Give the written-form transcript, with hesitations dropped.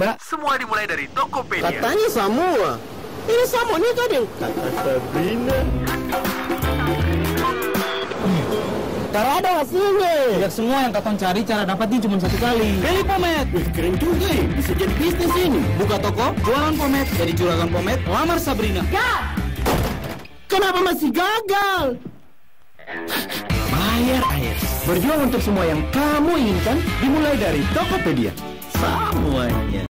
Sabrina? Semua dimulai dari Tokopedia. Katanya semua. Ini semua nih kadang. Kata Sabrina. Cara ada hasilnya. Tidak semua yang katong cari cara dapatnya cuma satu kali. Beli pomade. Wih, keren juga ya. Bisa jadi bisnis ini. Buka toko, jualan pomade, jadi juragan pomade, lamar Sabrina. Kenapa masih gagal? Bayar air. Berjuang untuk semua yang kamu inginkan dimulai dari Tokopedia. Semuanya.